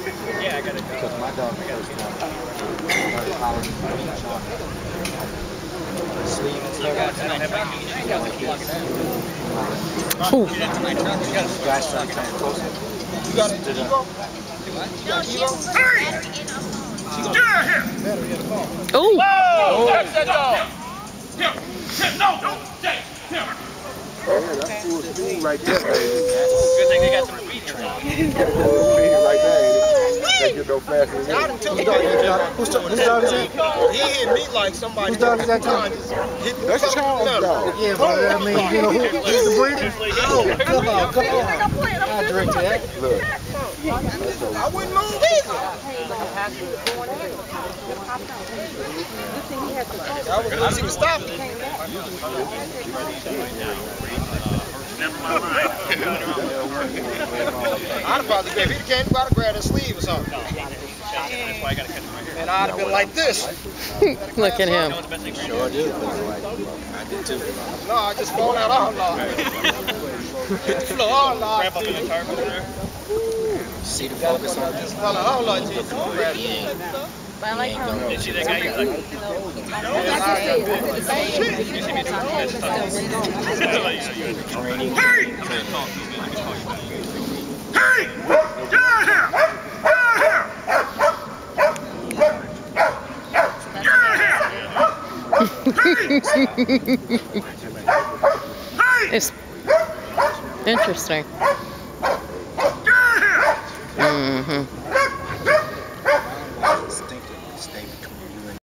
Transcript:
Yeah, I got it. Because my dog first time started following Sean. Sleeve and stuff. Guys started coming closer. You got it. Hey! Get out here! Oh! Catch that dog! No! Yeah, that's cool speed right there, baby. Good thing they got some speed train. Right there. They get no faster than I done took it. Whose dog is that? He hit me like somebody. Whose dog is that, Tom? That's Charles' dog. Yeah, but I mean, you know, who's the breeder? Oh, come on. I'll drink that. Look. I wouldn't move either. I was losing stop. Never mind. I'd have probably if he came, I'd have grabbed his sleeve or something. That's why I gotta catch him right here. And I'd have been like this. Look at him. Sure do. I did too. No, I just fall out all long. All long. Wrap up in the tarp over there. See the focus on this? All long. Did you see that guy? He's like, hey! Get out here! It's interesting. Get out here! Mm-hmm.